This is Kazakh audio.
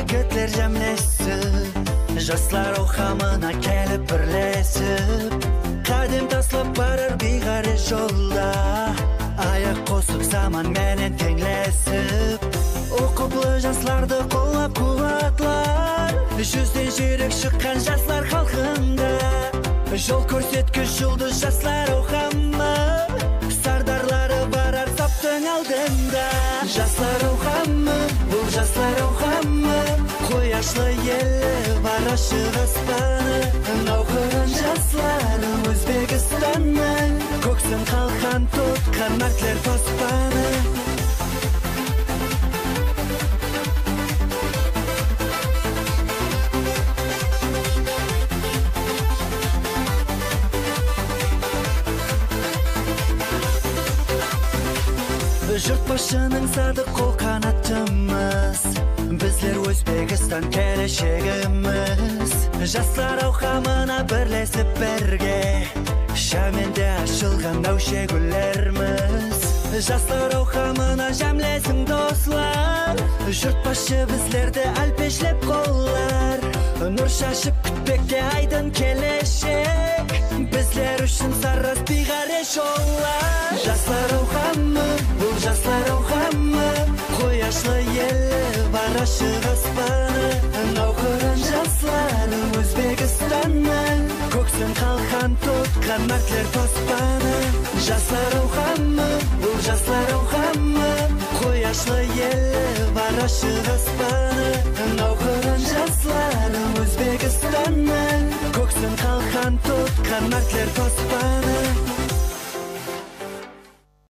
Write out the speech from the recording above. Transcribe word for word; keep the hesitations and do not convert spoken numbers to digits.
жігітлер жәмлесіп, жастар оқамына келіп бірлесіп, қадем таслап барыр биғаре жолда, аяқ қосып заман менен теңлесіп, оқыплы жастарды қолап қуатлар, жүзден жүйрік шыққан жастар халқында, жол көрсеткіш жұлдыз жастар оқамы, сардарлары барар таптың алдында. Жастар оқамы, бұл жастар оқамы, қояшлы елі бар ашық аспаны, науқырын жастары Өзбекстанның, көксін қалқан тұтқан мәртлер тоспаны. Жұрт башының сады қол қанатымыз, біздер Өзбекстан келешегіміз. Жастар ауқамына бірлесіп бірге, шәменде ашылған науше гүллеріміз. Жастар ауқамына жәмлесің дослар, жұрт башы біздерді әлпешлеп қолар, нұр шашып күтпекте айдын келешек, біздер үшін саррас биғаре жоллар. Жастар ауқамы, бұл жастар ауқамы, қояшлы елі бар ашық аспаны, науқырын жастары Өзбекстанның, көксін қалқан тұтқан мәртлер тоспаны. Жастар ауқамы, бұл жастар ауқамы, қояшлы елі бар ашық аспаны, науқырын жастары Өзбекстанның, көксін қалқан тұтқан мәртлер тоспаны.